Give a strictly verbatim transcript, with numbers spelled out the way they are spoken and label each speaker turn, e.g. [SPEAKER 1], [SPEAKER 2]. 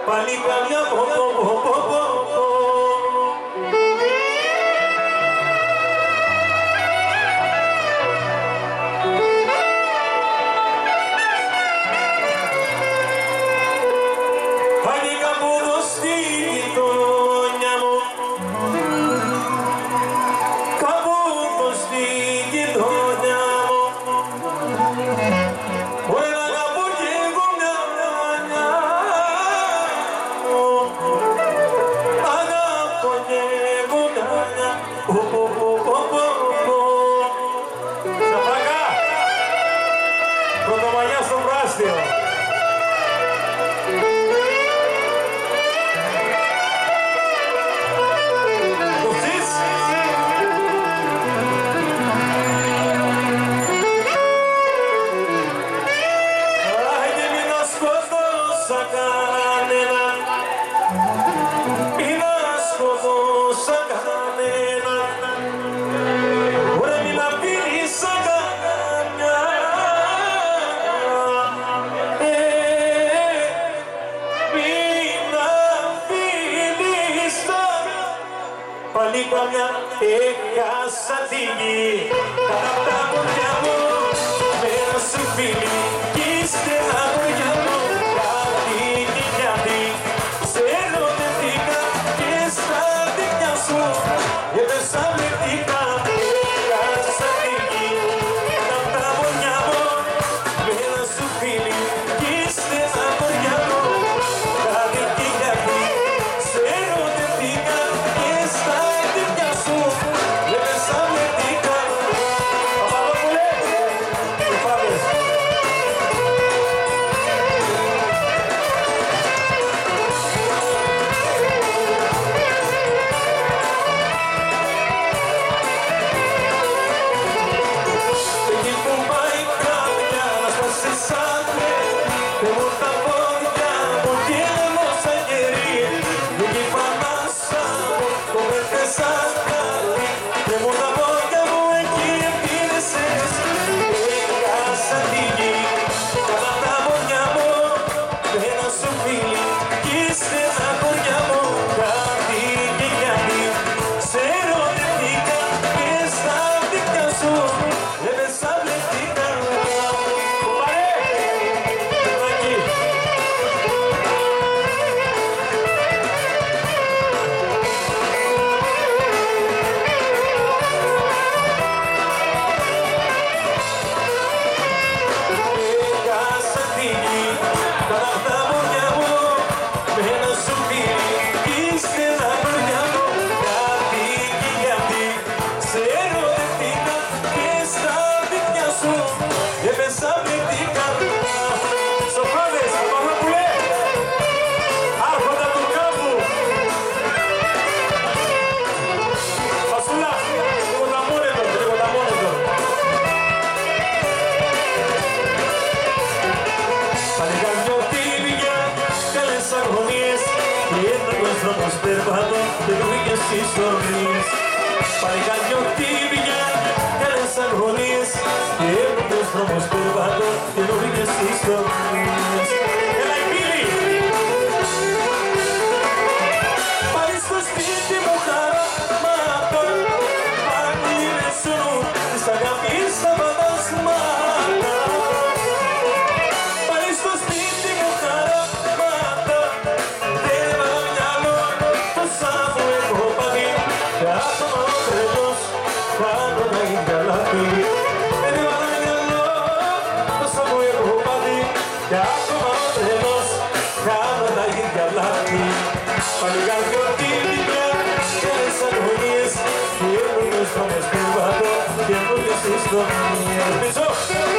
[SPEAKER 1] πάλι καμιά πο, πο, πο, πο, πο. Ανήκα μόνο στη γειτονιά μου, κάπου πως στη γειτονιά μου, μπορεί να αγαπώ κι εγώ μια μανιά μου, αγαπώ κι εγώ μια μανιά μου. Σαφρακά, πρωτομαγιά στο πράστιο. Πάλι καμιά έχασα τη γη, κατά τα πόδια μου μέρα σου φίλη, κι ύστερα πόδια μου κάτι και γιατί σε ερωτευτήκα και στα δίχτυα σου έπεσα μερτικά. Έχασα τη γη, κατά τα πόδια μου μέρα σου φίλη, κι ύστερα πόδια μου κάτι και γιατί σε ερωτευτήκα και στα δρόμος περπατώ και το βρήκες στις ορμίες. Παλικαριωτήβια, καλές αγωνίες και έπρεπες δρόμος περπατώ και το βρήκες στις ορμίες. Έλα η πύλη! Πάλι στο σπίτι μου χαράματο, πάλι με σου της αγάπης τα φαντασμάτα. Πάλι στο σπίτι μου χαράματο, δεν έβαλα μυαλό πόσα μου έχω πάθει. Κι άτομα ο τρελός, κάνω να είναι καλά πει. Δεν έβαλα μυαλό πόσα μου έχω πάθει. Κι άτομα ο τρελός, κάνω να είναι καλά πει. Παλικαριωτήβια, καλές αγωνίες και έπρεπες δρόμος περπατώ και έπρεπες στις ορμίες.